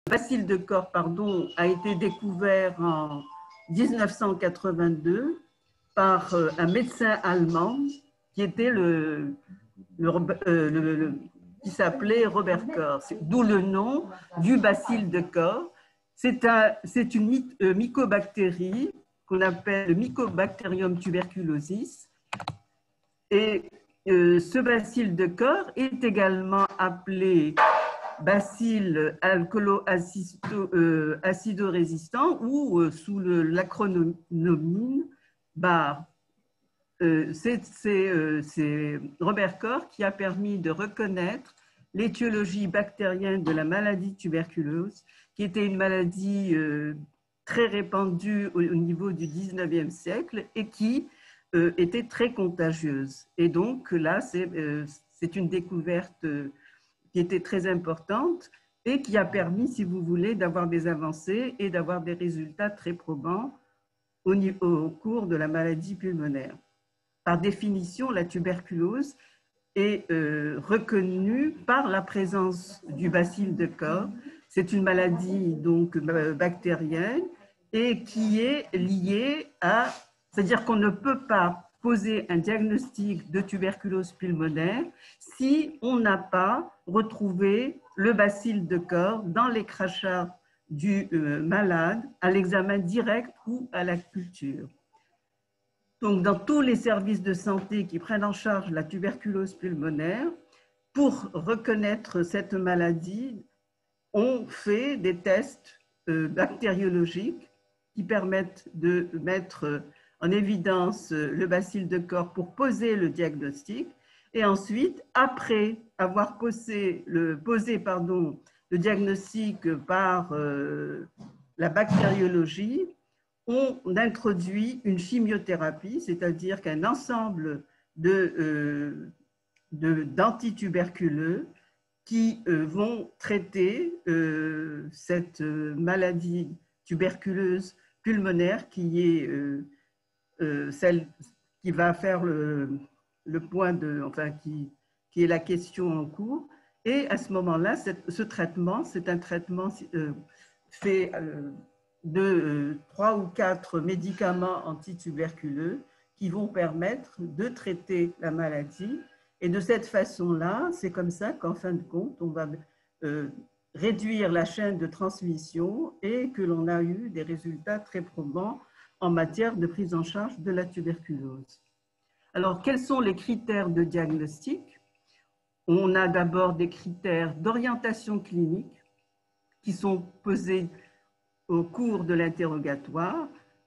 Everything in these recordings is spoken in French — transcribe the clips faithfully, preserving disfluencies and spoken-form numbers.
bacille de corps, pardon, a été découvert en mille neuf cent quatre-vingt-deux par un médecin allemand qui était le, le, euh, le, le qui s'appelait Robert Koch, d'où le nom du bacille de corps. C'est un, une mycobactérie qu'on appelle le Mycobacterium tuberculosis. Et euh, ce bacille de corps est également appelé bacille alcoolo-acido-résistant ou euh, sous l'acronyme B A R. Euh, C'est euh, Robert Koch qui a permis de reconnaître l'étiologie bactérienne de la maladie tuberculeuse, qui était une maladie euh, très répandue au, au niveau du dix-neuvième siècle et qui euh, était très contagieuse. Et donc là, c'est euh, une découverte euh, qui était très importante et qui a permis, si vous voulez, d'avoir des avancées et d'avoir des résultats très probants au, niveau, au cours de la maladie pulmonaire. Par définition, la tuberculose est euh, reconnue par la présence du bacille de Koch. C'est une maladie donc bactérienne et qui est liée à, c'est-à-dire qu'on ne peut pas poser un diagnostic de tuberculose pulmonaire si on n'a pas retrouvé le bacille de Koch dans les crachats du euh, malade à l'examen direct ou à la culture. Donc, dans tous les services de santé qui prennent en charge la tuberculose pulmonaire, pour reconnaître cette maladie, on fait des tests euh, bactériologiques qui permettent de mettre en évidence le bacille de Koch pour poser le diagnostic. Et ensuite, après avoir posé le, posé, pardon, le diagnostic par euh, la bactériologie, on introduit une chimiothérapie, c'est-à-dire qu'un ensemble de, euh, d'antituberculeux qui euh, vont traiter euh, cette maladie tuberculeuse pulmonaire qui est euh, euh, celle qui va faire le, le point de, enfin, qui, qui est la question en cours. Et à ce moment-là, ce traitement, c'est un traitement euh, fait euh, de euh, trois ou quatre médicaments antituberculeux qui vont permettre de traiter la maladie. Et de cette façon-là, c'est comme ça qu'en fin de compte, on va euh, réduire la chaîne de transmission et que l'on a eu des résultats très probants en matière de prise en charge de la tuberculose. Alors, quels sont les critères de diagnostic? On a d'abord des critères d'orientation clinique qui sont posés au cours de l'interrogatoire.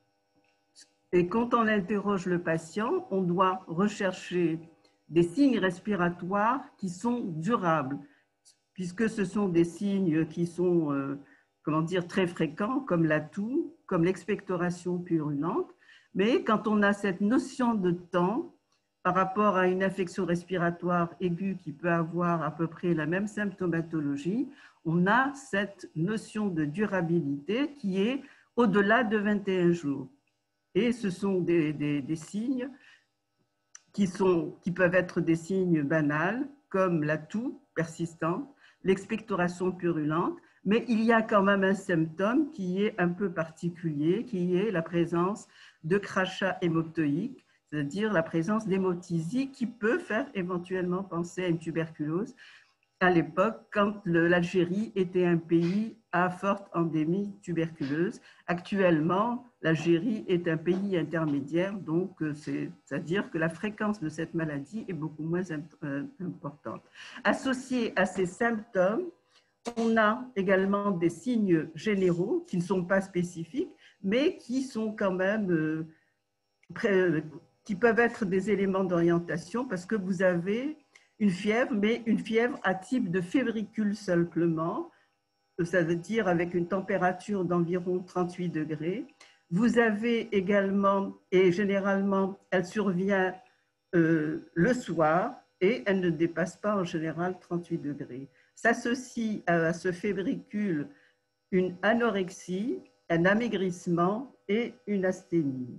Et quand on interroge le patient, on doit rechercher des signes respiratoires qui sont durables, puisque ce sont des signes qui sont, euh, comment dire, très fréquents, comme la toux, comme l'expectoration purulente. Mais quand on a cette notion de temps par rapport à une infection respiratoire aiguë qui peut avoir à peu près la même symptomatologie, on a cette notion de durabilité qui est au-delà de vingt et un jours. Et ce sont des, des, des signes qui, sont, qui peuvent être des signes banals, comme la toux persistante, l'expectoration purulente, mais il y a quand même un symptôme qui est un peu particulier, qui est la présence de crachats hémoptoïques, c'est-à-dire la présence d'hémoptysie qui peut faire éventuellement penser à une tuberculose à l'époque quand l'Algérie était un pays à forte endémie tuberculeuse. Actuellement, l'Algérie est un pays intermédiaire, donc c'est-à-dire que la fréquence de cette maladie est beaucoup moins importante. Associé à ces symptômes, on a également des signes généraux qui ne sont pas spécifiques, mais qui sont quand même euh, pré- qui peuvent être des éléments d'orientation parce que vous avez une fièvre, mais une fièvre à type de fébricule simplement, ça veut dire avec une température d'environ trente-huit degrés. Vous avez également, et généralement, elle survient euh, le soir et elle ne dépasse pas en général trente-huit degrés. S'associe à ce fébricule une anorexie, un amaigrissement et une asthénie.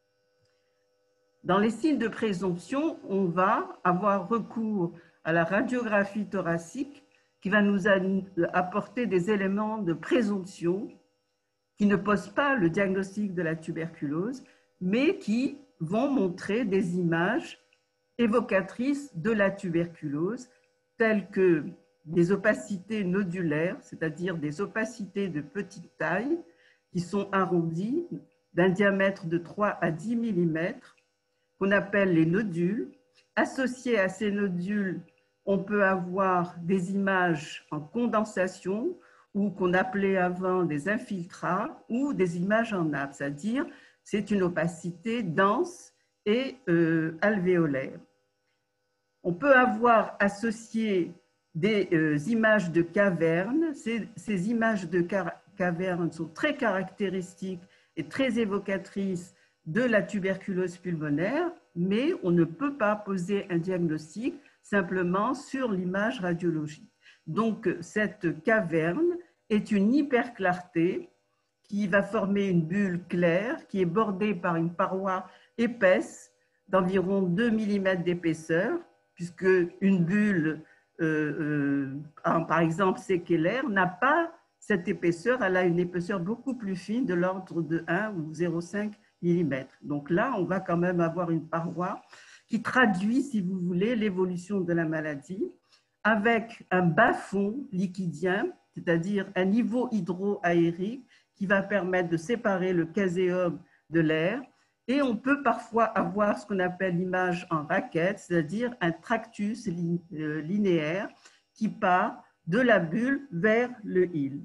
Dans les signes de présomption, on va avoir recours à la radiographie thoracique qui va nous apporter des éléments de présomption qui ne posent pas le diagnostic de la tuberculose, mais qui vont montrer des images évocatrices de la tuberculose, telles que des opacités nodulaires, c'est-à-dire des opacités de petite taille, qui sont arrondies d'un diamètre de trois à dix millimètres, qu'on appelle les nodules. Associés à ces nodules, on peut avoir des images en condensation, ou qu'on appelait avant des infiltrats, ou des images en nappe, c'est-à-dire c'est une opacité dense et euh, alvéolaire. On peut avoir associé des euh, images de cavernes. Ces, ces images de cavernes sont très caractéristiques et très évocatrices de la tuberculose pulmonaire, mais on ne peut pas poser un diagnostic simplement sur l'image radiologique. Donc, cette caverne est une hyperclarté qui va former une bulle claire qui est bordée par une paroi épaisse d'environ deux millimètres d'épaisseur, puisque une bulle, euh, euh, par exemple séquelaire, n'a pas cette épaisseur, elle a une épaisseur beaucoup plus fine de l'ordre de un ou zéro virgule cinq millimètres. Donc là, on va quand même avoir une paroi qui traduit, si vous voulez, l'évolution de la maladie avec un bas-fond liquidien, c'est-à-dire un niveau hydroaérique qui va permettre de séparer le caséum de l'air. Et on peut parfois avoir ce qu'on appelle l'image en raquette, c'est-à-dire un tractus linéaire qui part de la bulle vers le hile.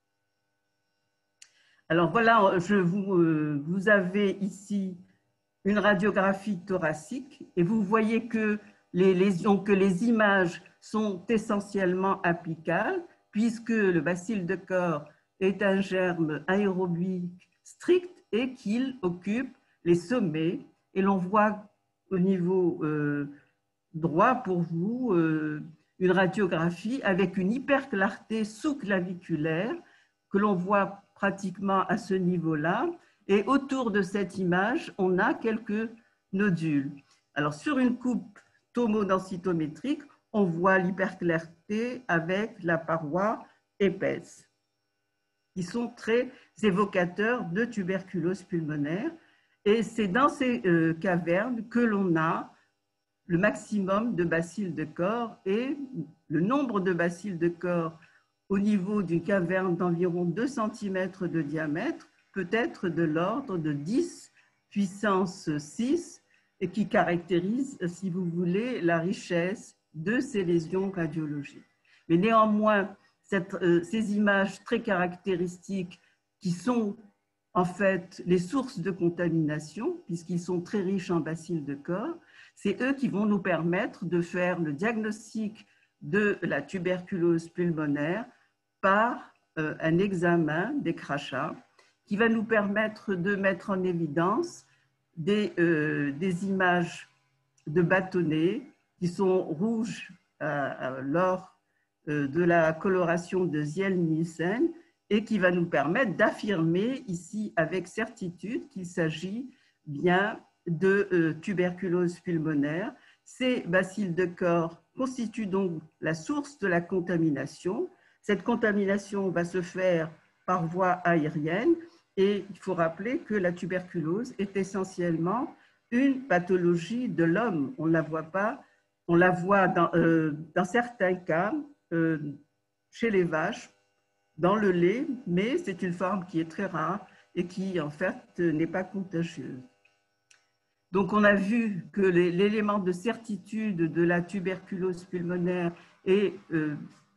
Alors voilà, je vous, euh, vous avez ici une radiographie thoracique et vous voyez que les lésions, que les images sont essentiellement apicales puisque le bacille de corps est un germe aérobique strict et qu'il occupe les sommets. Et l'on voit au niveau euh, droit pour vous euh, une radiographie avec une hyperclarté sous-claviculaire que l'on voit pratiquement à ce niveau-là. Et autour de cette image, on a quelques nodules. Alors, sur une coupe tomodensitométrique, on voit l'hyperclarté avec la paroi épaisse, qui sont très évocateurs de tuberculose pulmonaire. Et c'est dans ces euh, cavernes que l'on a le maximum de bacilles de corps, et le nombre de bacilles de corps au niveau d'une caverne d'environ deux centimètres de diamètre peut être de l'ordre de dix puissance six, et qui caractérise, si vous voulez, la richesse de ces lésions radiologiques. Mais néanmoins, cette, euh, ces images très caractéristiques qui sont en fait les sources de contamination, puisqu'ils sont très riches en bacilles de corps, c'est eux qui vont nous permettre de faire le diagnostic de la tuberculose pulmonaire par euh, un examen des crachats qui va nous permettre de mettre en évidence des, euh, des images de bâtonnets qui sont rouges euh, lors euh, de la coloration de Ziel-Nielsen et qui va nous permettre d'affirmer ici avec certitude qu'il s'agit bien de euh, tuberculose pulmonaire. Ces bacilles de corps constituent donc la source de la contamination. Cette contamination va se faire par voie aérienne et il faut rappeler que la tuberculose est essentiellement une pathologie de l'homme. On ne la voit pas, on la voit dans, euh, dans certains cas euh, chez les vaches, dans le lait, mais c'est une forme qui est très rare et qui en fait n'est pas contagieuse. Donc, on a vu que l'élément de certitude de la tuberculose pulmonaire est euh,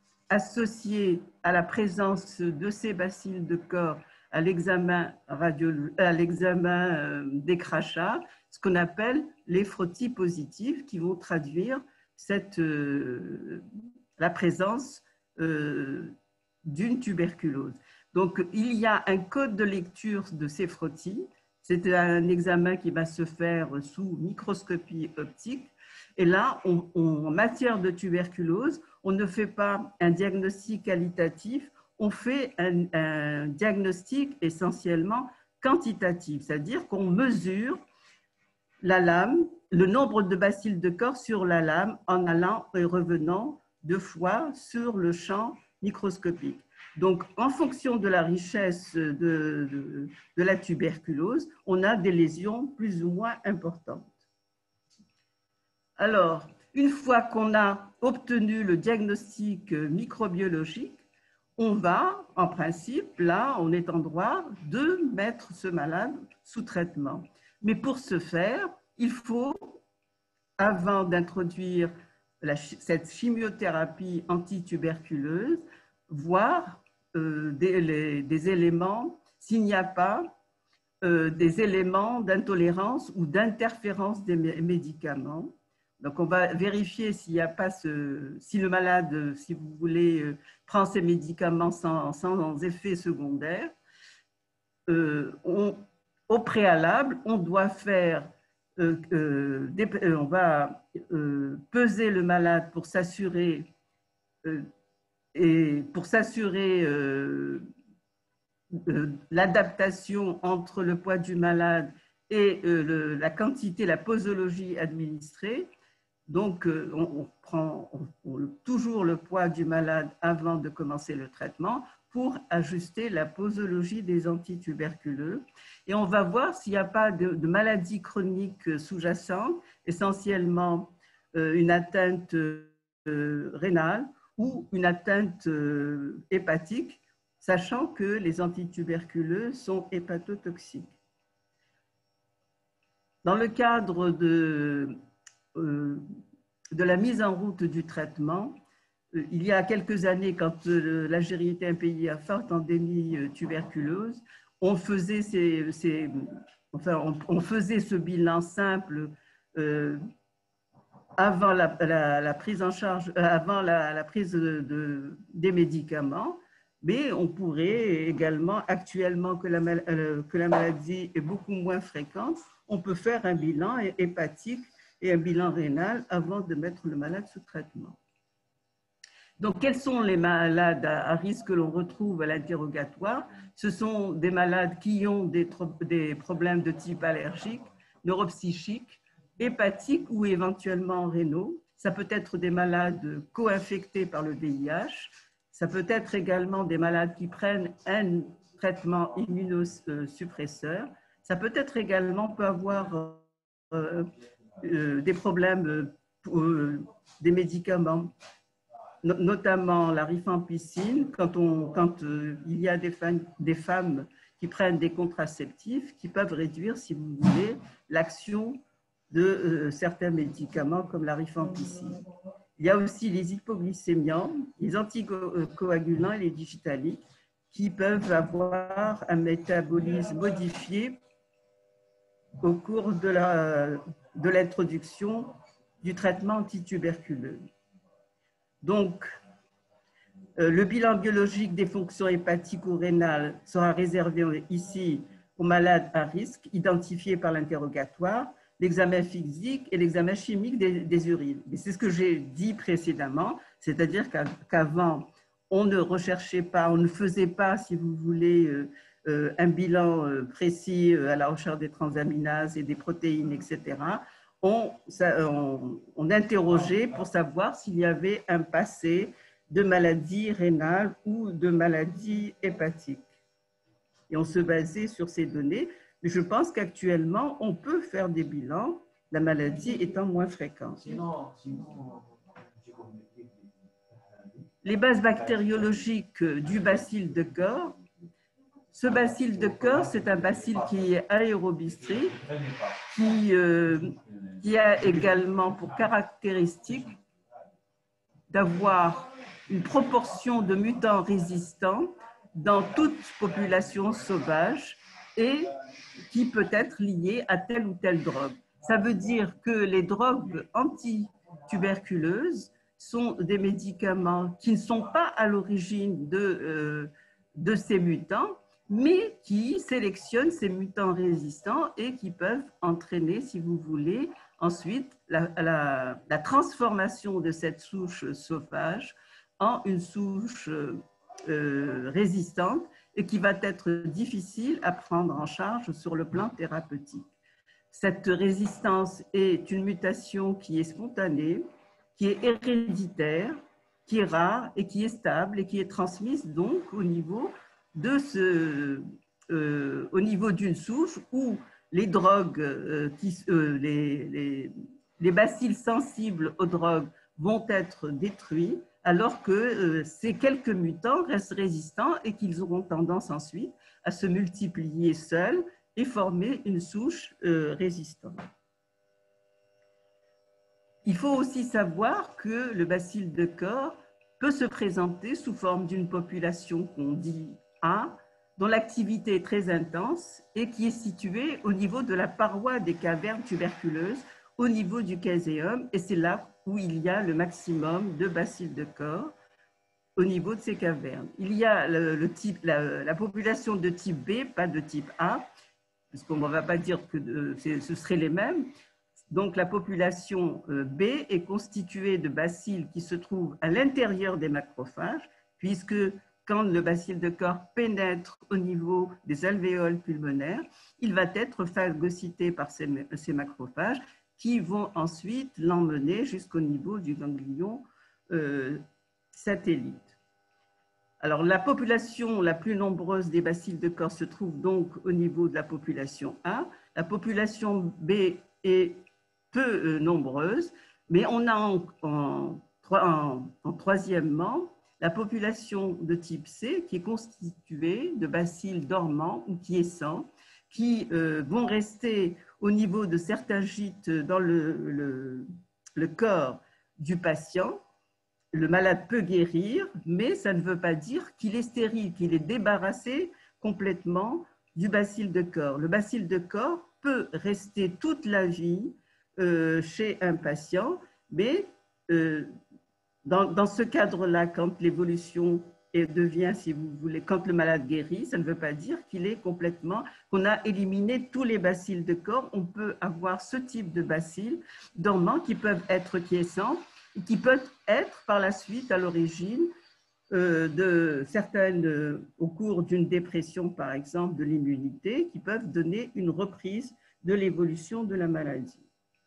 associé à la présence de ces bacilles de corps à l'examen à l'examen euh, des crachats, ce qu'on appelle les frottis positifs, qui vont traduire cette, euh, la présence euh, d'une tuberculose. Donc, il y a un code de lecture de ces frottis. C'est un examen qui va se faire sous microscopie optique. Et là, on, on, en matière de tuberculose, on ne fait pas un diagnostic qualitatif, on fait un, un diagnostic essentiellement quantitatif, c'est-à-dire qu'on mesure la lame, le nombre de bacilles de corps sur la lame en allant et revenant de fois sur le champ microscopique. Donc, en fonction de la richesse de, de, de la tuberculose, on a des lésions plus ou moins importantes. Alors, une fois qu'on a obtenu le diagnostic microbiologique, on va, en principe, là, on est en droit de mettre ce malade sous traitement. Mais pour ce faire, il faut, avant d'introduire cette chimiothérapie antituberculeuse, voir euh, des, les, des éléments, s'il n'y a pas euh, des éléments d'intolérance ou d'interférence des médicaments. Donc, on va vérifier s'il n'y a pas ce, si le malade, si vous voulez, prend ces médicaments sans, sans effet secondaire. Euh, on, au préalable, on doit faire, euh, euh, des, euh, on va euh, peser le malade pour s'assurer euh, et pour s'assurer euh, euh, l'adaptation entre le poids du malade et euh, le, la quantité, la posologie administrée. Donc, on, on prend on, on, toujours le poids du malade avant de commencer le traitement pour ajuster la posologie des antituberculeux. Et on va voir s'il n'y a pas de, de maladie chronique sous-jacente, essentiellement euh, une atteinte euh, rénale ou une atteinte euh, hépatique, sachant que les antituberculeux sont hépatotoxiques. Dans le cadre de de la mise en route du traitement, il y a quelques années, quand l'Algérie était un pays à forte endémie tuberculose, on faisait, ces, ces, enfin, on, on faisait ce bilan simple euh, avant la, la, la prise en charge, avant la, la prise de, de, des médicaments, mais on pourrait également, actuellement que la, que la maladie est beaucoup moins fréquente, on peut faire un bilan hépatique et un bilan rénal avant de mettre le malade sous traitement. Donc, quels sont les malades à risque que l'on retrouve à l'interrogatoire? Ce sont des malades qui ont des, des problèmes de type allergique, neuropsychique, hépatique ou éventuellement rénaux. Ça peut être des malades co-infectés par le V I H. Ça peut être également des malades qui prennent un traitement immunosuppresseur. Ça peut être également, peut avoir euh, euh, des problèmes, euh, des médicaments, notamment la rifampicine, quand, on, quand euh, il y a des femmes, des femmes qui prennent des contraceptifs qui peuvent réduire, si vous voulez, l'action de euh, certains médicaments comme la rifampicine. Il y a aussi les hypoglycémiants, les anticoagulants et les digitaliques qui peuvent avoir un métabolisme modifié au cours de la, de l'introduction du traitement antituberculeux. Donc, euh, le bilan biologique des fonctions hépatiques ou rénales sera réservé ici aux malades à risque identifiés par l'interrogatoire, l'examen physique et l'examen chimique des, des urines. C'est ce que j'ai dit précédemment, c'est-à-dire qu'avant, on ne recherchait pas, on ne faisait pas, si vous voulez, euh, euh, un bilan euh, précis euh, à la recherche des transaminases et des protéines, et cetera. On, ça, on, on interrogeait pour savoir s'il y avait un passé de maladie rénale ou de maladie hépatique. Et on se basait sur ces données. Mais je pense qu'actuellement, on peut faire des bilans, la maladie étant moins fréquente. Les bases bactériologiques du bacille de Koch. Ce bacille de Koch, c'est un bacille qui est aérobistrique, qui, euh, qui a également pour caractéristique d'avoir une proportion de mutants résistants dans toute population sauvage et qui peut être liée à telle ou telle drogue. Ça veut dire que les drogues antituberculeuses sont des médicaments qui ne sont pas à l'origine de, euh, de ces mutants, mais qui sélectionnent ces mutants résistants et qui peuvent entraîner, si vous voulez, ensuite la, la, la transformation de cette souche sauvage en une souche euh, résistante et qui va être difficile à prendre en charge sur le plan thérapeutique. Cette résistance est une mutation qui est spontanée, qui est héréditaire qui est rare et qui est stable et qui est transmise donc au niveau de ce, euh, au niveau d'une souche où les drogues, euh, qui, euh, les, les, les bacilles sensibles aux drogues vont être détruits, alors que euh, ces quelques mutants restent résistants et qu'ils auront tendance ensuite à se multiplier seuls et former une souche euh, résistante. Il faut aussi savoir que le bacille de Koch peut se présenter sous forme d'une population qu'on dit A, dont l'activité est très intense et qui est située au niveau de la paroi des cavernes tuberculeuses, au niveau du caséum, et c'est là où il y a le maximum de bacilles de Koch au niveau de ces cavernes. Il y a le, le type, la, la population de type B, pas de type A, parce qu'on ne va pas dire que de, ce seraient les mêmes. Donc, la population B est constituée de bacilles qui se trouvent à l'intérieur des macrophages, puisque quand le bacille de Koch pénètre au niveau des alvéoles pulmonaires, il va être phagocyté par ces, ces macrophages qui vont ensuite l'emmener jusqu'au niveau du ganglion euh, satellite. Alors, la population la plus nombreuse des bacilles de Koch se trouve donc au niveau de la population A. La population B est peu nombreuse, mais on a en, en, en, en troisièmement la population de type C qui est constituée de bacilles dormants ou quiescents qui euh, vont rester au niveau de certains gîtes dans le, le, le corps du patient. Le malade peut guérir, mais ça ne veut pas dire qu'il est stérile, qu'il est débarrassé complètement du bacille de Koch. Le bacille de Koch peut rester toute la vie Euh, chez un patient, mais euh, dans, dans ce cadre-là, quand l'évolution devient, si vous voulez, quand le malade guérit, ça ne veut pas dire qu'il est complètement, qu'on a éliminé tous les bacilles de Koch. On peut avoir ce type de bacilles dormants qui peuvent être quiescents et qui peuvent être par la suite à l'origine euh, de certaines, euh, au cours d'une dépression par exemple de l'immunité, qui peuvent donner une reprise de l'évolution de la maladie.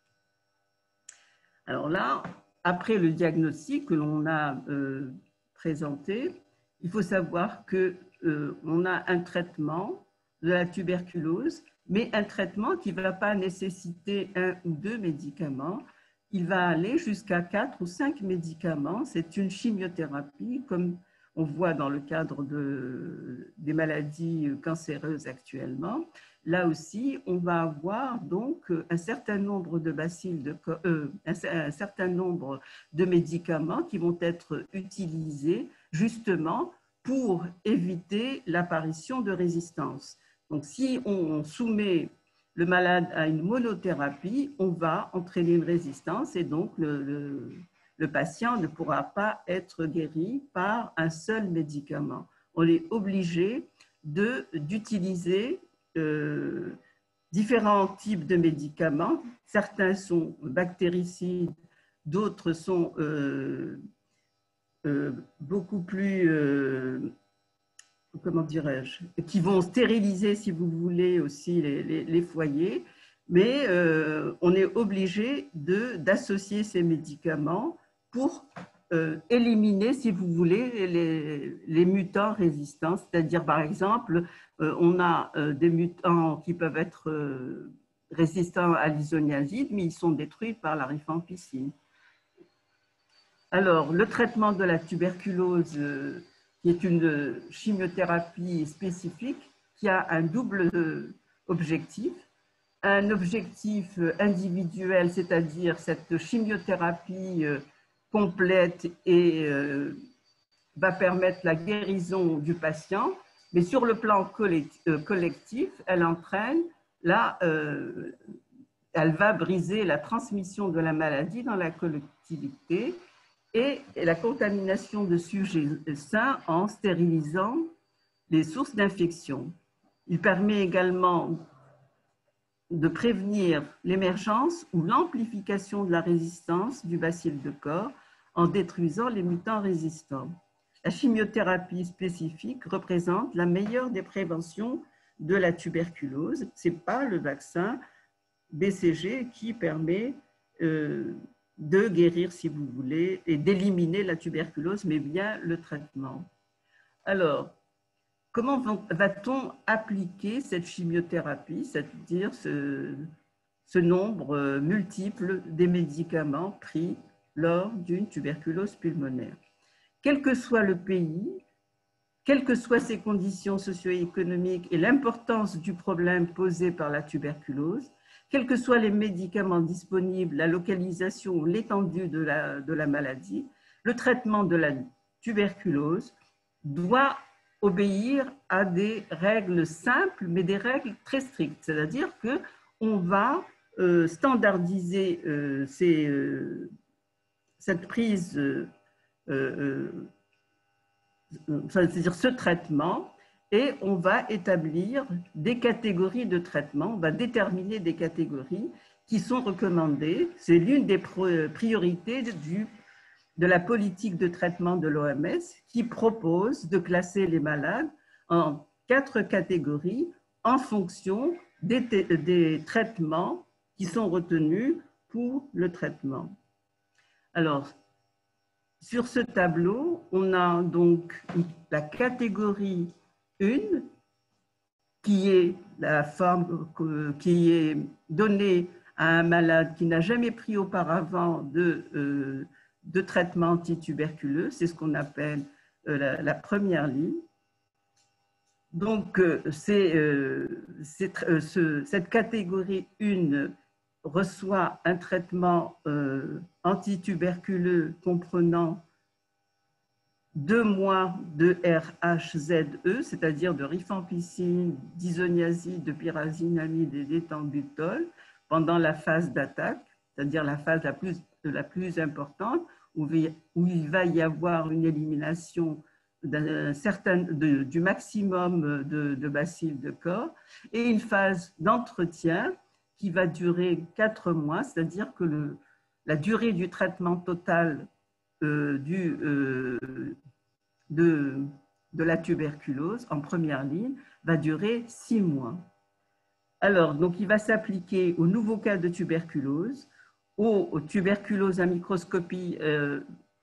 Alors là, après le diagnostic que l'on a euh, présenté, il faut savoir qu'on euh, a un traitement de la tuberculose, mais un traitement qui ne va pas nécessiter un ou deux médicaments. Il va aller jusqu'à quatre ou cinq médicaments. C'est une chimiothérapie, comme on voit dans le cadre de, des maladies cancéreuses actuellement. Là aussi, on va avoir donc un certain nombre de bacilles, de, euh, un, un certain nombre de médicaments qui vont être utilisés justement pour éviter l'apparition de résistance. Donc, si on soumet le malade à une monothérapie, on va entraîner une résistance et donc le, le, le patient ne pourra pas être guéri par un seul médicament. On est obligé d'utiliser Euh, différents types de médicaments. Certains sont bactéricides, d'autres sont euh, euh, beaucoup plus, euh, comment dirais-je, qui vont stériliser, si vous voulez, aussi les, les, les foyers. Mais euh, on est obligé d'associer ces médicaments pour euh, éliminer, si vous voulez, les, les mutants résistants. C'est-à-dire, par exemple, euh, on a euh, des mutants qui peuvent être euh, résistants à l'isoniazide, mais ils sont détruits par la rifampicine. Alors, le traitement de la tuberculose, euh, qui est une chimiothérapie spécifique, qui a un double objectif. Un objectif individuel, c'est-à-dire cette chimiothérapie euh, complète et euh, va permettre la guérison du patient, mais sur le plan collectif, elle entraîne, là, euh, elle va briser la transmission de la maladie dans la collectivité et la contamination de sujets sains en stérilisant les sources d'infection. Il permet également de prévenir l'émergence ou l'amplification de la résistance du bacille de Koch en détruisant les mutants résistants. La chimiothérapie spécifique représente la meilleure des préventions de la tuberculose. Ce n'est pas le vaccin B C G qui permet euh, de guérir, si vous voulez, et d'éliminer la tuberculose, mais bien le traitement. Alors, comment va-t-on appliquer cette chimiothérapie, c'est-à-dire ce, ce nombre multiple des médicaments pris lors d'une tuberculose pulmonaire? Quel que soit le pays, quelles que soient ses conditions socio-économiques et l'importance du problème posé par la tuberculose, quels que soient les médicaments disponibles, la localisation ou l'étendue de la, de la maladie, le traitement de la tuberculose doit obéir à des règles simples, mais des règles très strictes. C'est-à-dire qu'on va euh, standardiser euh, ces, euh, cette prise, euh, euh, c'est-à-dire ce traitement, et on va établir des catégories de traitement, on va déterminer des catégories qui sont recommandées. C'est l'une des priorités du, de la politique de traitement de l'O M S qui propose de classer les malades en quatre catégories en fonction des, des traitements qui sont retenus pour le traitement. Alors, sur ce tableau, on a donc la catégorie un qui est la forme qui est donnée à un malade qui n'a jamais pris auparavant de, euh, de traitement antituberculeux. C'est ce qu'on appelle euh, la, la première ligne. Donc, euh, c'est, euh, euh, ce, cette catégorie un reçoit un traitement euh, antituberculeux comprenant deux mois de R H Z E, c'est-à-dire de rifampicine, d'isoniazide, de pyrazinamide et d'éthambutol pendant la phase d'attaque, c'est-à-dire la phase la plus, la plus importante où, où il va y avoir une élimination d'un certain, de, du maximum de, de bacilles de corps, et une phase d'entretien qui va durer quatre mois, c'est-à-dire que le, la durée du traitement total euh, du, euh, de, de la tuberculose en première ligne va durer six mois. Alors, donc, il va s'appliquer aux nouveaux cas de tuberculose, aux, aux tuberculoses à microscopie euh,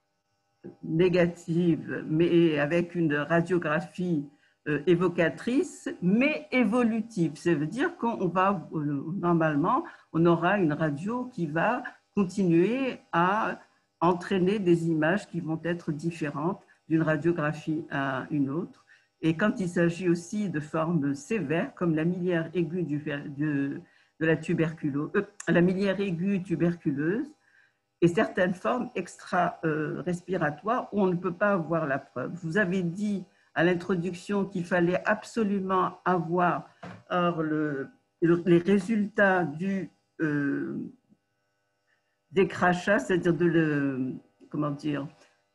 négative, mais avec une radiographie euh, évocatrice, mais évolutive. Ça veut dire qu'on va, euh, normalement, on aura une radio qui va continuer à entraîner des images qui vont être différentes d'une radiographie à une autre. Et quand il s'agit aussi de formes sévères, comme la miliaire aiguë du, de, de la tuberculose, euh, la miliaire aiguë tuberculeuse, et certaines formes extra-respiratoires où on ne peut pas avoir la preuve. Vous avez dit à l'introduction qu'il fallait absolument avoir or, le, les résultats du, euh, des crachats, c'est-à-dire de le, comment dire,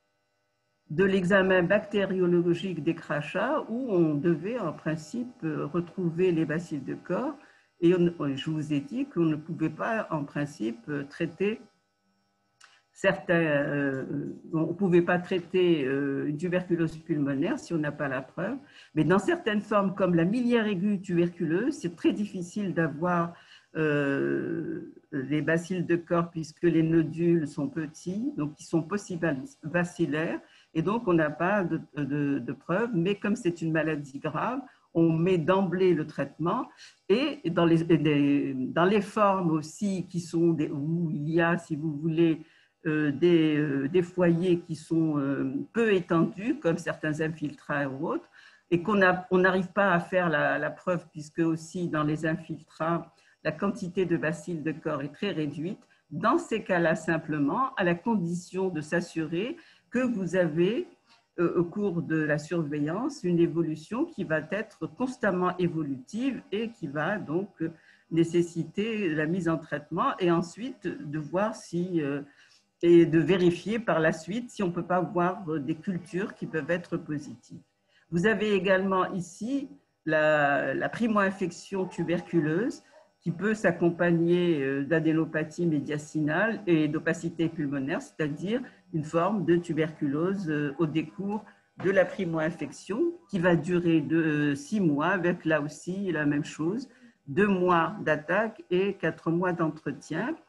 de l'examen bactériologique des crachats où on devait en principe retrouver les bacilles de corps, et on, je vous ai dit qu'on ne pouvait pas en principe traiter certains, euh, on ne pouvait pas traiter euh, une tuberculose pulmonaire si on n'a pas la preuve, mais dans certaines formes comme la miliaire aiguë tuberculeuse, c'est très difficile d'avoir euh, les bacilles de corps puisque les nodules sont petits, donc ils sont possibacillaires, et donc on n'a pas de, de, de preuves, mais comme c'est une maladie grave, on met d'emblée le traitement, et dans les, des, dans les formes aussi qui sont des, où il y a, si vous voulez, Euh, des, euh, des foyers qui sont euh, peu étendus, comme certains infiltrats ou autres, et qu'on on n'arrive pas à faire la, la preuve, puisque aussi dans les infiltrats, la quantité de bacilles de corps est très réduite. Dans ces cas-là, simplement, à la condition de s'assurer que vous avez, euh, au cours de la surveillance, une évolution qui va être constamment évolutive et qui va donc nécessiter la mise en traitement, et ensuite de voir si... Euh, et de vérifier par la suite si on ne peut pas voir des cultures qui peuvent être positives. Vous avez également ici la, la primo-infection tuberculeuse qui peut s'accompagner d'adénopathie médiastinale et d'opacité pulmonaire, c'est-à-dire une forme de tuberculose au décours de la primo-infection qui va durer de six mois avec là aussi la même chose, deux mois d'attaque et quatre mois d'entretien.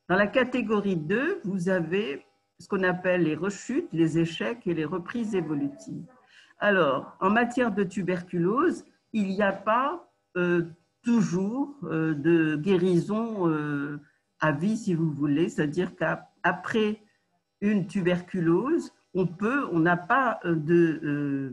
Dans la catégorie deux, vous avez ce qu'on appelle les rechutes, les échecs et les reprises évolutives. Alors, en matière de tuberculose, il n'y a pas euh, toujours euh, de guérison euh, à vie, si vous voulez, c'est-à-dire qu'après une tuberculose, on peut, on n'a pas de... Euh,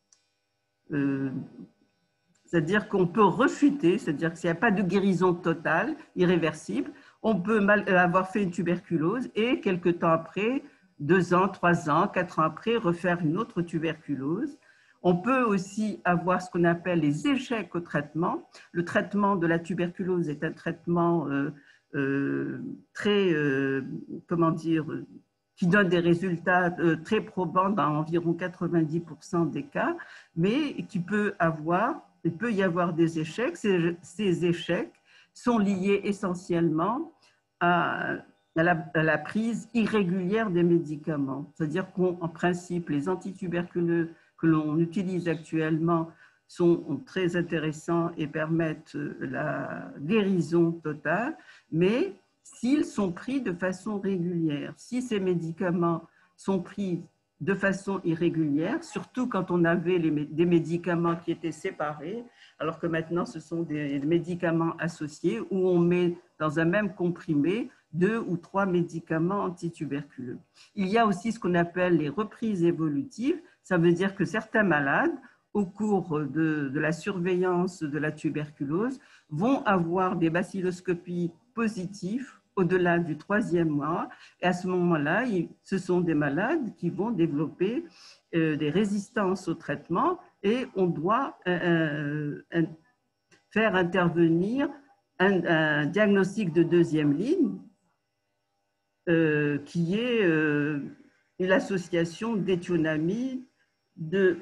euh, c'est-à-dire qu'on peut rechuter, c'est-à-dire qu'il n'y a pas de guérison totale, irréversible. On peut mal, avoir fait une tuberculose et quelques temps après, deux ans, trois ans, quatre ans après, refaire une autre tuberculose. On peut aussi avoir ce qu'on appelle les échecs au traitement. Le traitement de la tuberculose est un traitement euh, euh, très, euh, comment dire, qui donne des résultats euh, très probants dans environ quatre-vingt-dix pour cent des cas, mais qui peut avoir, il peut y avoir des échecs. Ces, ces échecs sont liés essentiellement à, à, la, à la prise irrégulière des médicaments. C'est-à-dire qu'en principe, les antituberculeux que l'on utilise actuellement sont très intéressants et permettent la guérison totale, mais s'ils sont pris de façon régulière. Si ces médicaments sont pris de façon irrégulière, surtout quand on avait les, des médicaments qui étaient séparés, alors que maintenant ce sont des médicaments associés où on met dans un même comprimé deux ou trois médicaments antituberculeux. Il y a aussi ce qu'on appelle les reprises évolutives. Ça veut dire que certains malades, au cours de, de la surveillance de la tuberculose, vont avoir des bacilloscopies positives au-delà du troisième mois. Et à ce moment-là, ce sont des malades qui vont développer euh, des résistances au traitement et on doit euh, euh, faire intervenir un, un diagnostic de deuxième ligne euh, qui est euh, l'association d'éthionamide, de,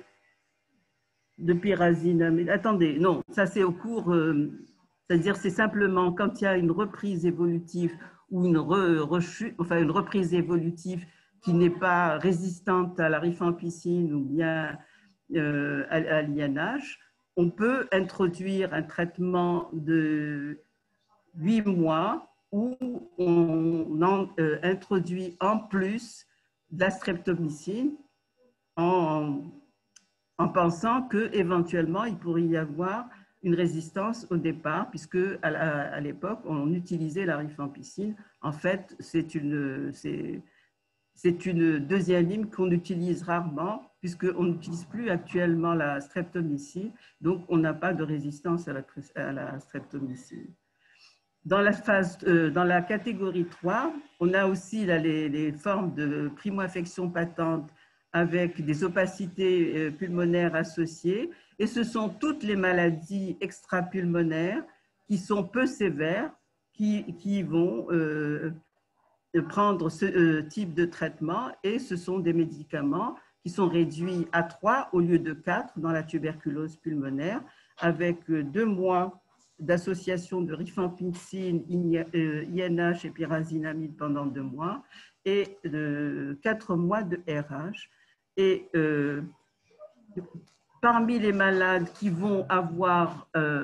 de pyrazinamide. Attendez, non, ça c'est au cours... Euh, c'est-à-dire, c'est simplement quand il y a une reprise évolutive ou une, re, rechute, enfin une reprise évolutive qui n'est pas résistante à la rifampicine ou bien euh, à, à l'I N H, on peut introduire un traitement de huit mois où on en, euh, introduit en plus de la streptomycine en, en pensant qu'éventuellement, il pourrait y avoir une résistance au départ, puisque à, à l'époque, on utilisait la rifampicine. En fait, c'est une, c'est une deuxième ligne qu'on utilise rarement, puisqu'on n'utilise plus actuellement la streptomycine, donc on n'a pas de résistance à la, à la streptomycine. Dans la, phase, euh, dans la catégorie trois, on a aussi là, les, les formes de primo-infection patente avec des opacités euh, pulmonaires associées. Et ce sont toutes les maladies extrapulmonaires qui sont peu sévères, qui, qui vont euh, prendre ce euh, type de traitement. Et ce sont des médicaments qui sont réduits à trois au lieu de quatre dans la tuberculose pulmonaire, avec deux mois d'association de rifampicine, I N H et pyrazinamide pendant deux mois et de quatre mois de R H. Et euh, parmi les malades qui vont avoir euh,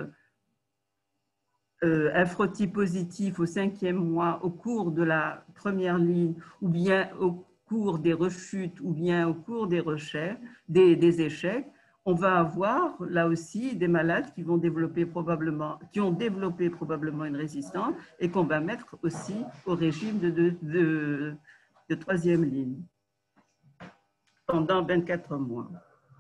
euh, un frottis positif au cinquième mois au cours de la première ligne ou bien au cours des rechutes ou bien au cours des, recherches, des, des échecs, on va avoir là aussi des malades qui vont développer probablement, qui ont développé probablement une résistance et qu'on va mettre aussi au régime de, de, de, de troisième ligne pendant vingt-quatre mois.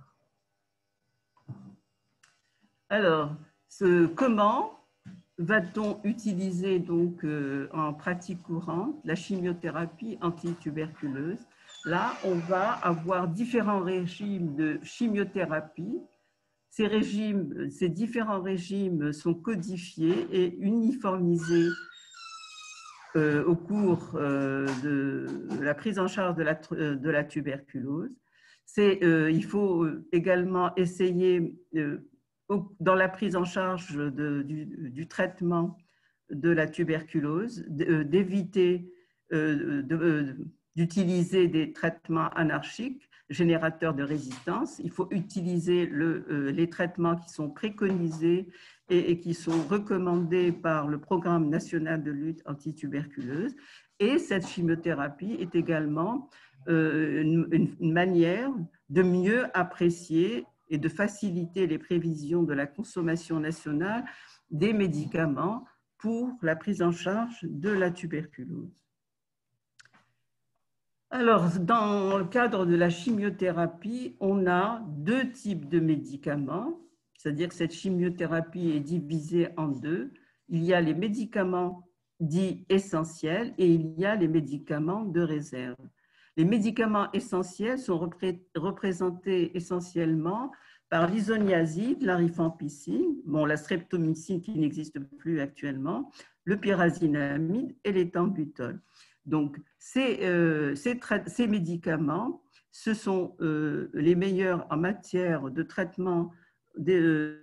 Alors, ce, comment va-t-on utiliser donc euh, en pratique courante la chimiothérapie antituberculeuse? Là, on va avoir différents régimes de chimiothérapie. Ces régimes, ces différents régimes sont codifiés et uniformisés euh, au cours euh, de la prise en charge de la, de la tuberculose. C'est, euh, il faut également essayer, euh, dans la prise en charge de, du, du traitement de la tuberculose, d'éviter euh, de, d'utiliser des traitements anarchiques, générateurs de résistance. Il faut utiliser le, euh, les traitements qui sont préconisés et, et qui sont recommandés par le Programme national de lutte antituberculeuse. Et cette chimiothérapie est également euh, une, une manière de mieux apprécier et de faciliter les prévisions de la consommation nationale des médicaments pour la prise en charge de la tuberculose. Alors, dans le cadre de la chimiothérapie, on a deux types de médicaments, c'est-à-dire que cette chimiothérapie est divisée en deux. Il y a les médicaments dits essentiels et il y a les médicaments de réserve. Les médicaments essentiels sont repré représentés essentiellement par l'isoniazide, la rifampicine, bon, la streptomycine qui n'existe plus actuellement, le pyrazinamide et l'éthambutol. Donc, ces, euh, ces, ces médicaments, ce sont euh, les meilleurs en matière de traitement des, euh,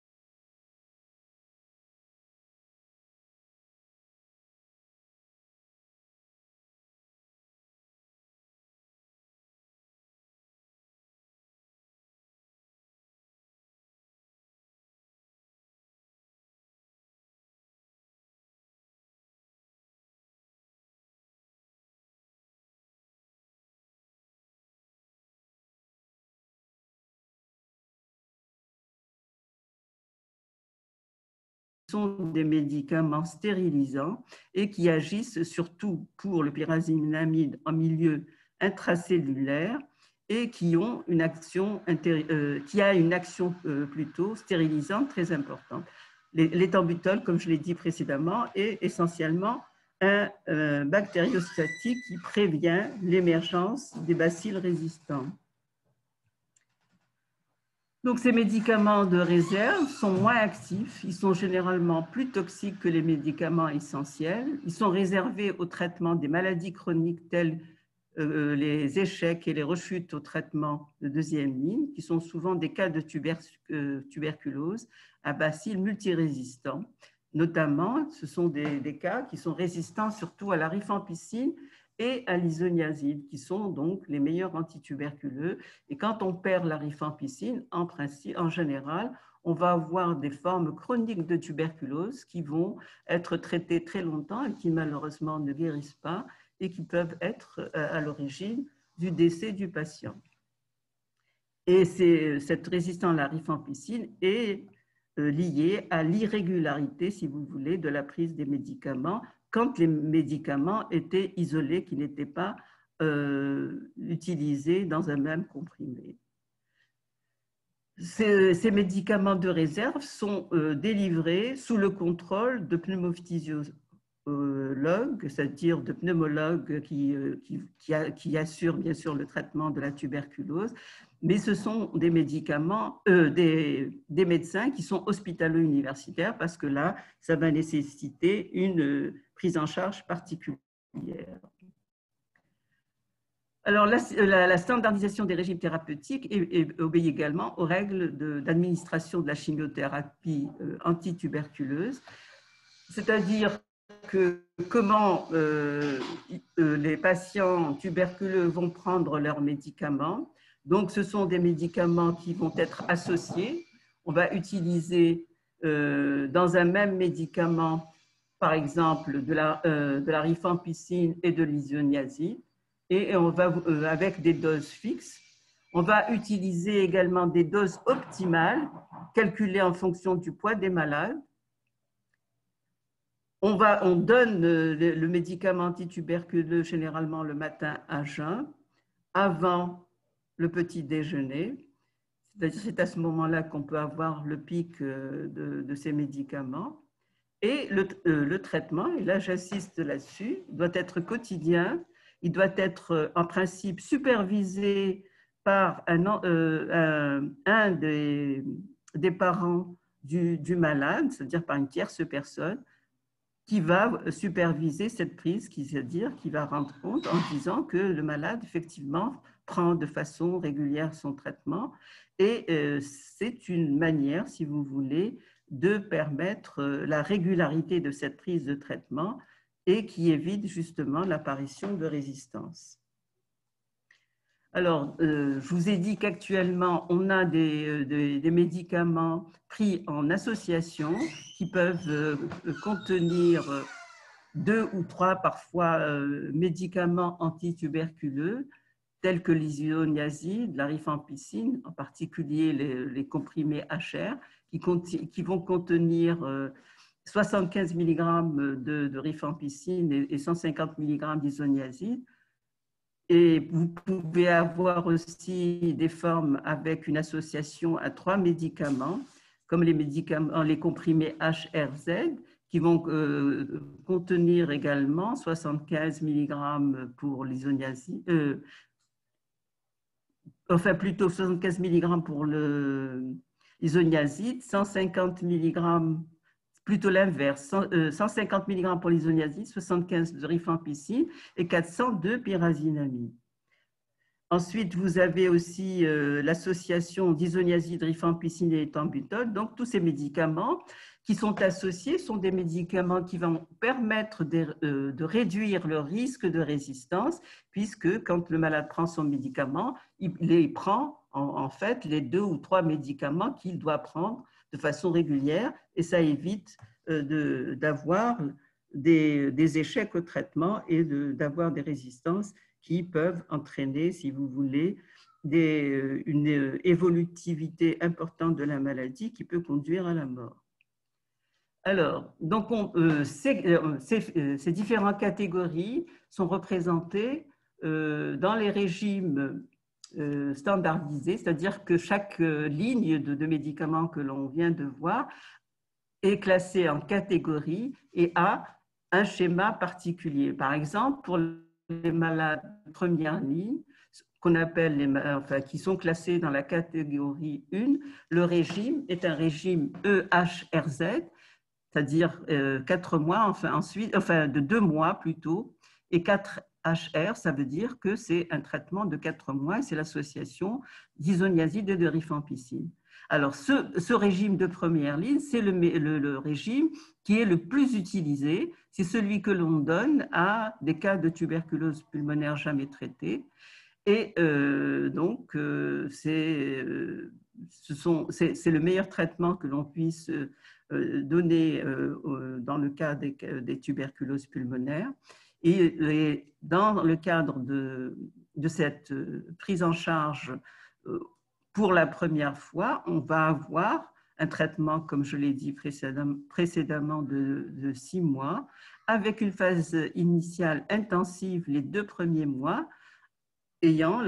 sont des médicaments stérilisants et qui agissent surtout pour le pyrazinamide en milieu intracellulaire et qui ont une action, euh, qui a une action euh, plutôt stérilisante très importante. L'éthambutol, comme je l'ai dit précédemment, est essentiellement un euh, bactériostatique qui prévient l'émergence des bacilles résistants. Donc, ces médicaments de réserve sont moins actifs, ils sont généralement plus toxiques que les médicaments essentiels. Ils sont réservés au traitement des maladies chroniques telles euh, les échecs et les rechutes au traitement de deuxième ligne, qui sont souvent des cas de tuber euh, tuberculose à bacilles multirésistants. Notamment, ce sont des, des cas qui sont résistants surtout à la rifampicine et à l'isoniazide, qui sont donc les meilleurs antituberculeux. Et quand on perd la rifampicine, en principe, en général, on va avoir des formes chroniques de tuberculose qui vont être traitées très longtemps et qui malheureusement ne guérissent pas et qui peuvent être à l'origine du décès du patient. Et cette résistance à la rifampicine est liée à l'irrégularité, si vous voulez, de la prise des médicaments quand les médicaments étaient isolés, qui n'étaient pas euh, utilisés dans un même comprimé. Ces, ces médicaments de réserve sont euh, délivrés sous le contrôle de pneumophysiologues, c'est-à-dire de pneumologues qui, qui, qui, qui assurent bien sûr le traitement de la tuberculose, mais ce sont des médicaments, euh, des, des médecins qui sont hospitalo-universitaires parce que là, ça va nécessiter une prise en charge particulière. Alors, la, la, la standardisation des régimes thérapeutiques est, est, obéit également aux règles d'administration de, de la chimiothérapie euh, antituberculeuse, c'est-à-dire que comment euh, les patients tuberculeux vont prendre leurs médicaments. Donc, ce sont des médicaments qui vont être associés. On va utiliser euh, dans un même médicament, par exemple, de la, euh, de la rifampicine et de l'isoniazide, et on va, euh, avec des doses fixes. On va utiliser également des doses optimales, calculées en fonction du poids des malades. On, va, on donne le, le médicament antituberculeux généralement le matin à jeun, avant le petit déjeuner. C'est à ce moment-là qu'on peut avoir le pic de, de ces médicaments. Et le, euh, le traitement, et là j'insiste là-dessus, doit être quotidien. Il doit être en principe supervisé par un, euh, un, un des, des parents du, du malade, c'est-à-dire par une tierce personne, qui va superviser cette prise, c'est-à-dire qui va rendre compte en disant que le malade, effectivement, prend de façon régulière son traitement. Et euh, c'est une manière, si vous voulez, de permettre la régularité de cette prise de traitement et qui évite justement l'apparition de résistance. Alors, euh, je vous ai dit qu'actuellement, on a des, des, des médicaments pris en association qui peuvent euh, contenir deux ou trois parfois euh, médicaments antituberculeux tels que l'isoniazide, la rifampicine, en particulier les, les comprimés H R, qui, qui vont contenir euh, soixante-quinze milligrammes de, de rifampicine et, et cent cinquante milligrammes d'isoniazide. Et vous pouvez avoir aussi des formes avec une association à trois médicaments, comme les médicaments, les comprimés H R Z, qui vont euh, contenir également soixante-quinze milligrammes pour l'isoniazide, euh, enfin plutôt soixante-quinze milligrammes pour l'isoniazide, cent cinquante milligrammes, plutôt l'inverse, cent cinquante milligrammes pour l'isoniazide, soixante-quinze de rifampicine et quatre cents de pyrazinamide. Ensuite, vous avez aussi euh, l'association d'isoniazide, rifampicine et ethambutol. Donc, tous ces médicaments qui sont associés sont des médicaments qui vont permettre de, euh, de réduire le risque de résistance, puisque quand le malade prend son médicament, il les prend en, en fait les deux ou trois médicaments qu'il doit prendre de façon régulière, et ça évite euh, d'avoir de, des, des échecs au traitement et d'avoir de, des résistances qui peuvent entraîner, si vous voulez, des, une évolutivité importante de la maladie qui peut conduire à la mort. Alors, donc on, euh, ces, ces, ces différentes catégories sont représentées euh, dans les régimes euh, standardisés, c'est-à-dire que chaque ligne de, de médicaments que l'on vient de voir est classée en catégories et a un schéma particulier. Par exemple, pour les malades de première ligne, qu'on appelle les, enfin, qui sont classés dans la catégorie un, le régime est un régime E H R Z, c'est-à-dire euh, quatre mois, enfin, ensuite, enfin de deux mois plutôt, et quatre H R, ça veut dire que c'est un traitement de quatre mois, c'est l'association d'isoniazide et de rifampicine. Alors, ce, ce régime de première ligne, c'est le, le, le régime qui est le plus utilisé. C'est celui que l'on donne à des cas de tuberculose pulmonaire jamais traités. Et euh, donc, euh, c'est euh, le meilleur traitement que l'on puisse euh, donner euh, dans le cas des, des tuberculoses pulmonaires. Et, et dans le cadre de, de cette prise en charge euh, pour la première fois, on va avoir un traitement, comme je l'ai dit précédemment, précédemment de, de six mois, avec une phase initiale intensive les deux premiers mois, ayant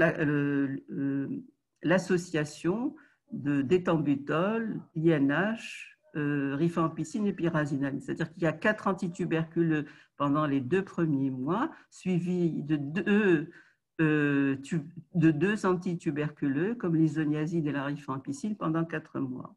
l'association la, d'éthambutol, I N H, euh, rifampicine et pyrazinamide. C'est-à-dire qu'il y a quatre antituberculeux pendant les deux premiers mois, suivis de deux Euh, de deux antituberculeux comme l'isoniazide et la rifampicine pendant quatre mois.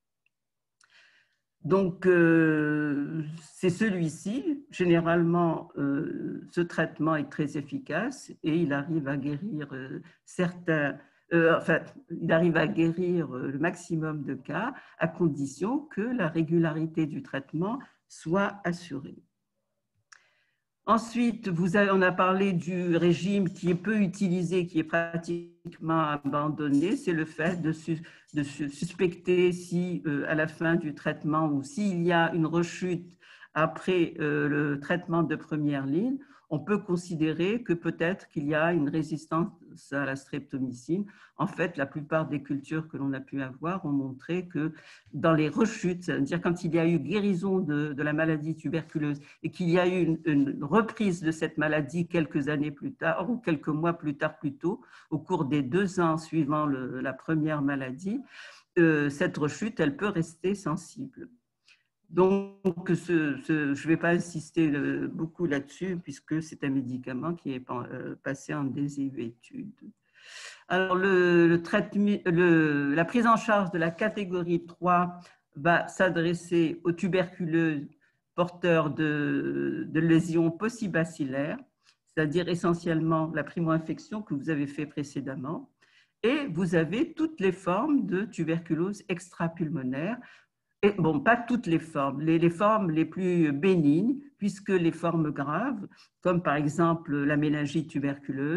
Donc, euh, c'est celui-ci. Généralement, euh, ce traitement est très efficace et il arrive à guérir euh, certains, euh, enfin, il arrive à guérir le maximum de cas à condition que la régularité du traitement soit assurée. Ensuite, vous avez, on a parlé du régime qui est peu utilisé, qui est pratiquement abandonné, c'est le fait de, su, de suspecter si euh, à la fin du traitement ou s'il y a une rechute après euh, le traitement de première ligne, on peut considérer que peut-être qu'il y a une résistance à la streptomycine. En fait, la plupart des cultures que l'on a pu avoir ont montré que dans les rechutes, c'est-à-dire quand il y a eu guérison de, de la maladie tuberculeuse et qu'il y a eu une, une reprise de cette maladie quelques années plus tard ou quelques mois plus tard plutôt, au cours des deux ans suivant le, la première maladie, euh, cette rechute, elle peut rester sensible. Donc, ce, ce, je ne vais pas insister beaucoup là-dessus puisque c'est un médicament qui est passé en désuétude. Alors, le, le traitement, le, la prise en charge de la catégorie trois va s'adresser aux tuberculeux porteurs de, de lésions possibacillaires, c'est-à-dire essentiellement la primo-infection que vous avez fait précédemment. Et vous avez toutes les formes de tuberculose extrapulmonaire. Et bon, pas toutes les formes, les, les formes les plus bénignes, puisque les formes graves, comme par exemple la méningite tuberculeuse,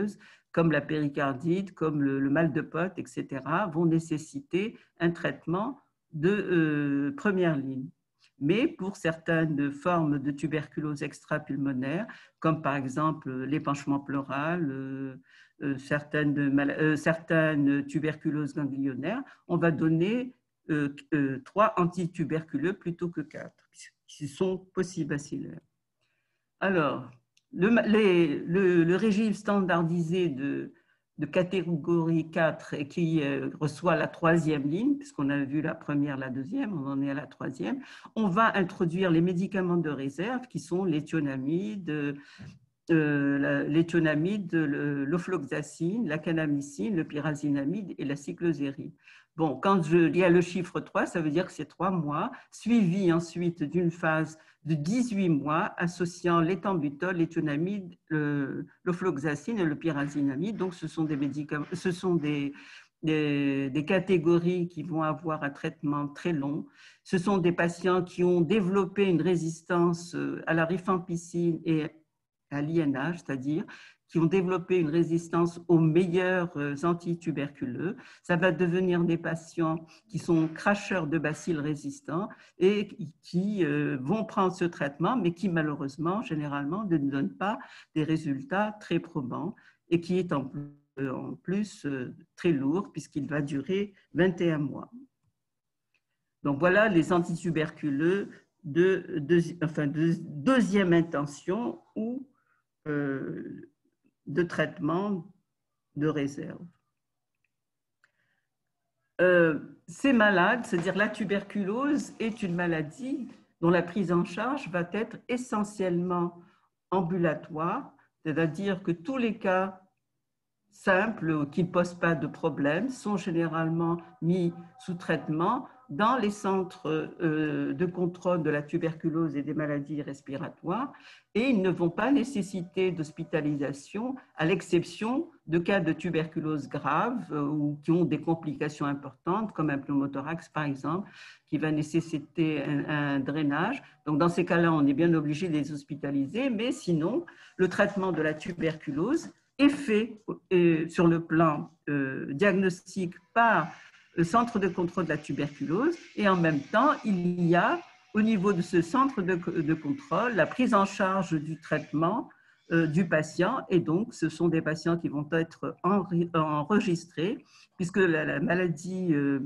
comme la péricardite, comme le, le mal de Potte, et cetera, vont nécessiter un traitement de euh, première ligne. Mais pour certaines formes de tuberculose extrapulmonaire, comme par exemple l'épanchement pleural, euh, euh, certaines, euh, certaines tuberculoses ganglionnaires, on va donner euh, euh, trois antituberculeux plutôt que quatre, qui sont possibacillaires. Alors, le, les, le, le régime standardisé de, de catégorie quatre et qui euh, reçoit la troisième ligne, puisqu'on a vu la première, la deuxième, on en est à la troisième, on va introduire les médicaments de réserve qui sont l'éthionamide, euh, l'éthionamide, l'ofloxacine, la kanamycine, le pyrazinamide et la cyclosérie. Bon, quand je dis le chiffre trois, ça veut dire que c'est trois mois, suivi ensuite d'une phase de dix-huit mois associant l'éthambutol, l'éthionamide, l'ofloxacine et le pyrazinamide. Donc, ce sont des médicaments, ce sont des, des, des catégories qui vont avoir un traitement très long. Ce sont des patients qui ont développé une résistance à la rifampicine et à l'I N H, c'est-à-dire qui ont développé une résistance aux meilleurs antituberculeux. Ça va devenir des patients qui sont cracheurs de bacilles résistants et qui vont prendre ce traitement, mais qui malheureusement, généralement, ne donnent pas des résultats très probants et qui est en plus très lourd puisqu'il va durer vingt et un mois. Donc voilà les antituberculeux de, de, enfin, de deuxième intention ou euh, de traitement de réserve. Euh, ces malades, c'est-à-dire la tuberculose, est une maladie dont la prise en charge va être essentiellement ambulatoire, c'est-à-dire que tous les cas simples qui ne posent pas de problème sont généralement mis sous traitement dans les centres de contrôle de la tuberculose et des maladies respiratoires et ils ne vont pas nécessiter d'hospitalisation à l'exception de cas de tuberculose grave ou qui ont des complications importantes comme un pneumothorax par exemple qui va nécessiter un, un drainage. Donc dans ces cas-là, on est bien obligé de les hospitaliser, mais sinon, le traitement de la tuberculose est fait euh, sur le plan euh, diagnostique par le centre de contrôle de la tuberculose et en même temps, il y a au niveau de ce centre de, de contrôle la prise en charge du traitement euh, du patient et donc ce sont des patients qui vont être enregistrés puisque la, la maladie euh,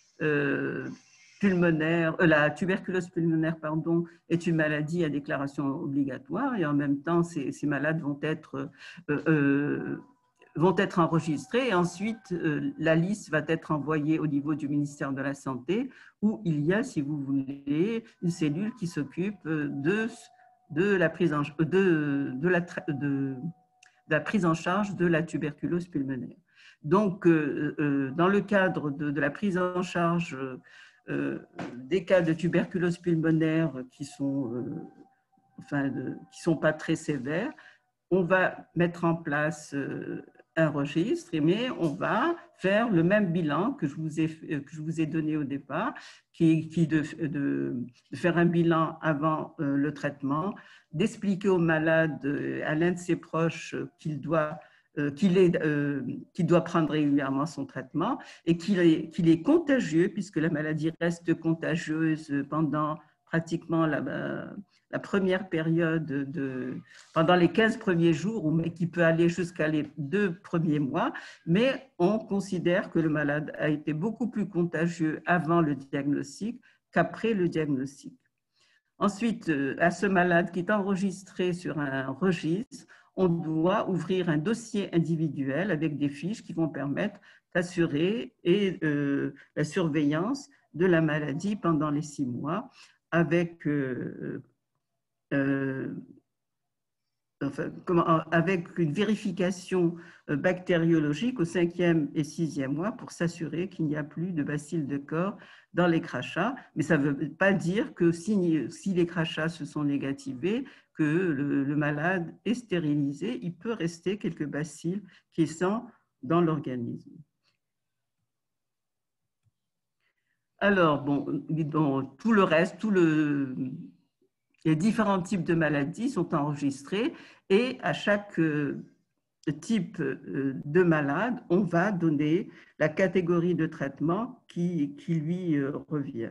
euh, pulmonaire, euh, la tuberculose pulmonaire pardon, est une maladie à déclaration obligatoire et en même temps ces, ces malades vont être euh, euh, vont être enregistrés et ensuite euh, la liste va être envoyée au niveau du ministère de la Santé où il y a, si vous voulez, une cellule qui s'occupe de, de, la prise en, de, de, la, de, de la prise en charge de la tuberculose pulmonaire. Donc, euh, euh, dans le cadre de, de la prise en charge euh, des cas de tuberculose pulmonaire qui sont, euh, enfin, de, qui sont pas très sévères, on va mettre en place euh, un registre, mais on va faire le même bilan que je vous ai, que je vous ai donné au départ, qui, qui de, de, de faire un bilan avant euh, le traitement, d'expliquer au malade, euh, à l'un de ses proches, qu'il doit, euh, qu'il est, euh, qu'il doit prendre régulièrement son traitement et qu'il est, qu'il est contagieux, puisque la maladie reste contagieuse pendant pratiquement la, la première période, de, pendant les quinze premiers jours, mais qui peut aller jusqu'à les deux premiers mois, mais on considère que le malade a été beaucoup plus contagieux avant le diagnostic qu'après le diagnostic. Ensuite, à ce malade qui est enregistré sur un registre, on doit ouvrir un dossier individuel avec des fiches qui vont permettre d'assurer et, euh, la surveillance de la maladie pendant les six mois avec, euh, euh, enfin, comment, avec une vérification bactériologique au cinquième et sixième mois pour s'assurer qu'il n'y a plus de bacilles de corps dans les crachats. Mais ça ne veut pas dire que si, si les crachats se sont négativés, que le, le malade est stérilisé, il peut rester quelques bacilles qui sont dans l'organisme. Alors, bon, bon, tout le reste, tout le, les différents types de maladies sont enregistrés et à chaque type de malade, on va donner la catégorie de traitement qui, qui lui revient.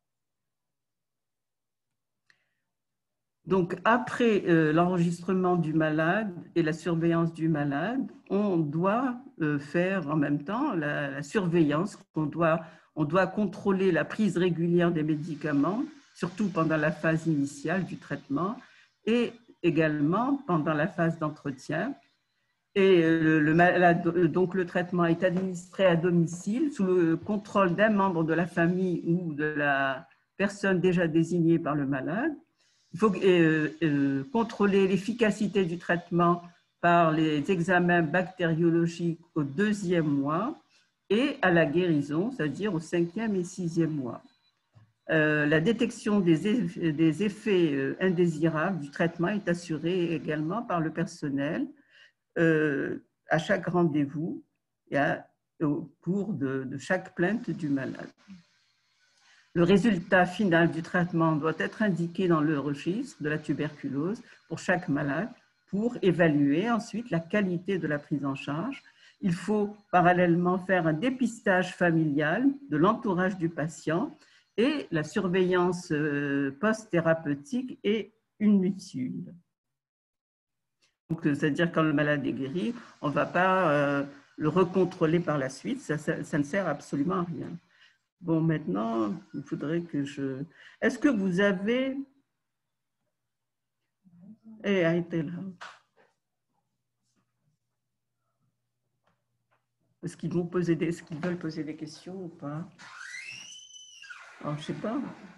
Donc, après euh, l'enregistrement du malade et la surveillance du malade, on doit euh, faire en même temps la, la surveillance. On doit, on doit contrôler la prise régulière des médicaments, surtout pendant la phase initiale du traitement et également pendant la phase d'entretien. Et le, le malade, donc le traitement est administré à domicile sous le contrôle d'un membre de la famille ou de la personne déjà désignée par le malade. Il faut euh, euh, contrôler l'efficacité du traitement par les examens bactériologiques au deuxième mois et à la guérison, c'est-à-dire au cinquième et sixième mois. Euh, la détection des effets, des effets euh, indésirables du traitement est assurée également par le personnel euh, à chaque rendez-vous et à, au cours de, de chaque plainte du malade. Le résultat final du traitement doit être indiqué dans le registre de la tuberculose pour chaque malade pour évaluer ensuite la qualité de la prise en charge. Il faut parallèlement faire un dépistage familial de l'entourage du patient et la surveillance post-thérapeutique est inutile. C'est-à-dire quand le malade est guéri, on ne va pas euh, le recontrôler par la suite, ça, ça, ça ne sert absolument à rien. Bon, maintenant, il faudrait que je... Est-ce que vous avez... Eh, elle était là. Est-ce qu'ils vont poser des... Est-ce qu'ils veulent poser des questions ou pas? Alors, je ne sais pas.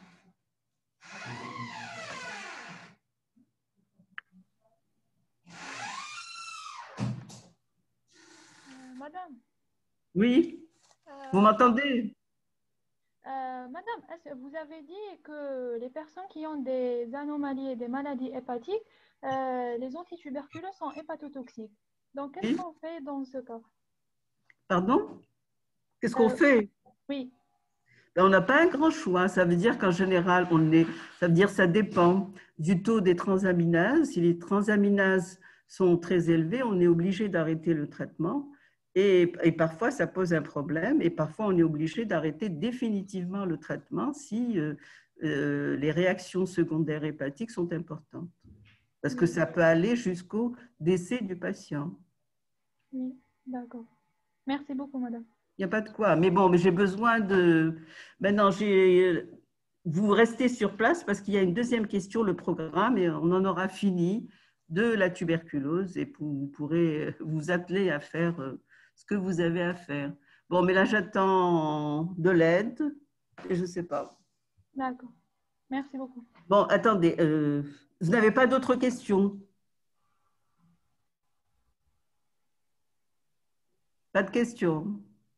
Euh, madame. Oui, euh, vous m'entendez? euh, Madame, est-ce que vous avez dit que les personnes qui ont des anomalies et des maladies hépatiques, euh, les antituberculeux sont hépatotoxiques. Donc, qu'est-ce Oui. qu'on fait dans ce cas? Pardon? Qu'est-ce qu'on euh, fait? Oui. On n'a pas un grand choix. Ça veut dire qu'en général, on est, ça veut dire que ça dépend du taux des transaminases. Si les transaminases sont très élevées, on est obligé d'arrêter le traitement. Et, et parfois, ça pose un problème. Et parfois, on est obligé d'arrêter définitivement le traitement si euh, euh, les réactions secondaires hépatiques sont importantes. Parce que ça peut aller jusqu'au décès du patient. Oui, d'accord. Merci beaucoup, madame. Il n'y a pas de quoi. Mais bon, mais j'ai besoin de... Maintenant, j'ai... vous restez sur place parce qu'il y a une deuxième question, le programme, et on en aura fini de la tuberculose et vous pourrez vous atteler à faire ce que vous avez à faire. Bon, mais là, j'attends de l'aide et je ne sais pas. D'accord. Merci beaucoup. Bon, attendez, euh, vous n'avez pas d'autres questions? Pas de questions?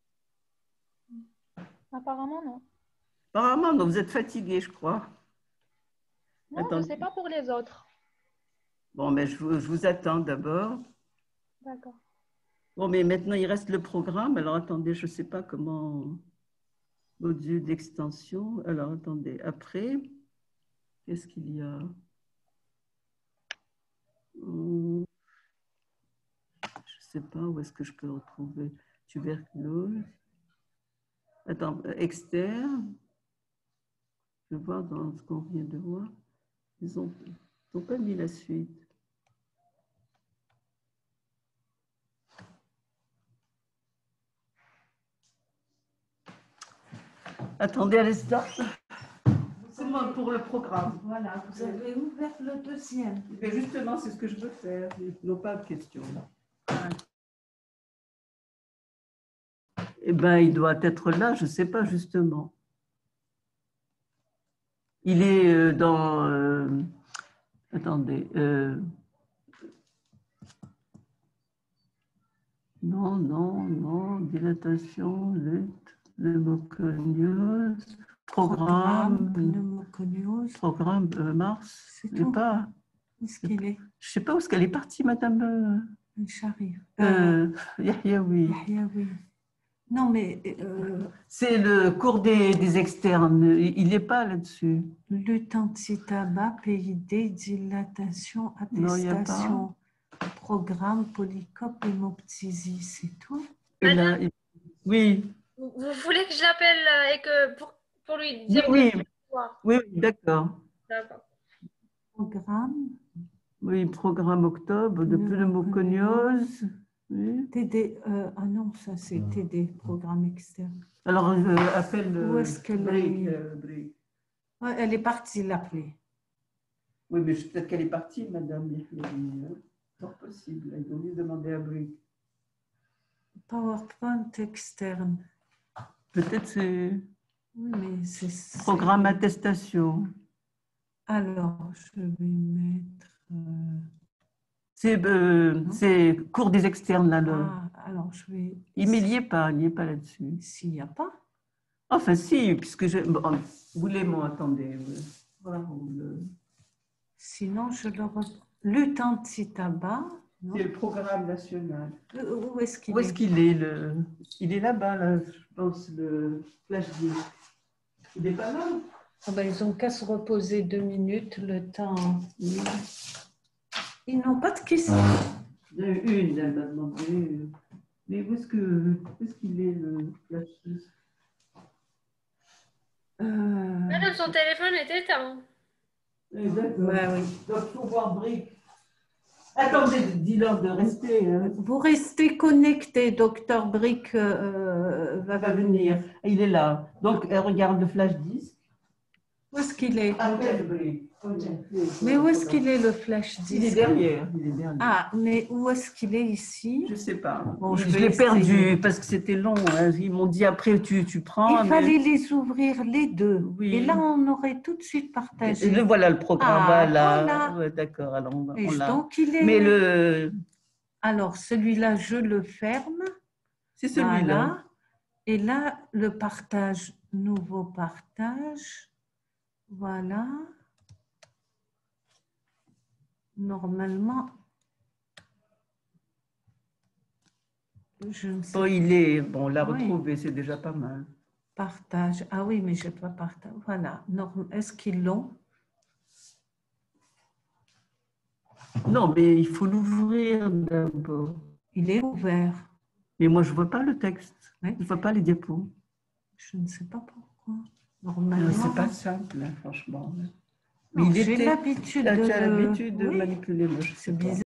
Apparemment, non. Apparemment, non, vous êtes fatigué, je crois. Non, Attendez. je ne sais pas pour les autres. Bon, mais je vous, je vous attends d'abord. D'accord. Bon, mais maintenant, il reste le programme. Alors, attendez, je ne sais pas comment... Module d'extension. Alors, attendez. Après, qu'est-ce qu'il y a? Je ne sais pas où est-ce que je peux retrouver tuberculose. Attends, externe. Je vais voir dans ce qu'on vient de voir. Ils n'ont ils ont pas mis la suite. Attendez à l'instant. C'est moi pour le programme. Voilà, vous avez ouvert le deuxième. Mais justement, c'est ce que je veux faire. Non, pas de questions. Eh bien, il doit être là, je ne sais pas justement. Il est dans... Euh, attendez. Euh, non, non, non. Dilatation, lutte, pneumoconiose, programme... Pneumoconiose. Programme euh, Mars. C'est tout. Pas, où est-ce qu'il est? Je ne sais pas où est-ce qu'elle est partie, madame... Charif. Euh, Yahyaoui. Yahyaoui. Non, mais... Euh, c'est le cours des, des externes. Il n'est pas là-dessus. Lutte anti-tabac, P I D, dilatation, attestation. programme Polycope et Moptisie, c'est tout. Et là, il- oui, Vous, vous voulez que je l'appelle euh, et que pour, pour lui oui, dire oui, de voir. oui, oui, d'accord. D'accord. Programme, Oui, programme octobre de pneumoconiose. Oui. T D, euh, ah non, ça c'est T D, programme externe. Alors, je appelle Où euh, est-ce qu'elle Brick, est euh, Brick. Ouais, elle est partie l'appeler. Oui, mais je- peut-être qu'elle est partie, madame. C'est fort possible. Ils ont dû demander à Brick. PowerPoint externe. Peut-être c'est Oui, mais c'est. c'est- programme attestation. Alors, je vais mettre. euh, C'est euh, c'est cours des externes, là. Le... Ah, alors je vais. Il n'y est pas, il n'y est pas là-dessus. S'il n'y a pas. Enfin, si, puisque je. Bon, vous voulez, moi, attendez. euh, voir où le- Sinon, je le. re- Lutte anti-tabac. non C'est le programme national. Euh, Où est-ce qu'il Où est, est-ce qu'il est, le... Il est là-bas, là, je pense, le flash disc. Il est pas là. Ah ben, ils n'ont qu'à se reposer deux minutes, le temps. Ils n'ont pas de questions. Il y en a une, elle m'a demandé. euh, Mais où est-ce que où est-ce qu'il est, le flash disc? Euh, Madame, son téléphone est éteint. Eh, d'accord. bah oui. Donc, il faut voir Brick. Attendez, dis-leur de rester. hein. Vous restez connecté, docteur Brick euh, va Elle va venir. Il est là. Donc, elle regarde le flash disc. Où est-ce qu'il est Appelle Brick. Mais où est-ce qu'il est le flash Il est disc derrière. Il est derrière. Ah, mais où est-ce qu'il est ici Je ne sais pas. Bon, je je je vais l'ai essayer. perdu parce que c'était long. hein. Ils m'ont dit après, tu, tu prends. Il mais- fallait les ouvrir les deux. Oui. Et là, on aurait tout de suite Et partagé. le voilà le programme. Ah, voilà. voilà. Ouais, d'accord. Alors, on, va- Et on l'a. donc, il est. Mais le. Alors, celui-là, je le ferme. C'est celui-là. Voilà. Et là, le partage, nouveau partage. Voilà. Normalement, je ne sais Bon, il est. Bon, on l'a Oui. retrouvé, c'est déjà pas mal. partage. Ah oui, mais je ne pas partage. Voilà. Norm- Est-ce qu'ils l'ont? Non, mais il faut l'ouvrir d'abord. Il est ouvert. Mais moi, je ne vois pas le texte. Oui. Je ne vois pas les diapos. Je ne sais pas pourquoi. Non, Normalement, c'est pas simple, hein, franchement. Mais non, il j'ai était. l'habitude Tu as de. l'habitude de Oui, manipuler. Moi, je sais c'est pas. bizarre.